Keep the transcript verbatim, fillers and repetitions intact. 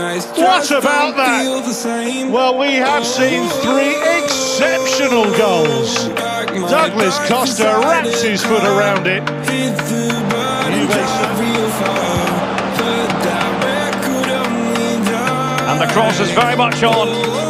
What about that? Well, we have seen three exceptional goals. Douglas Costa wraps his foot around it. And the cross is very much on.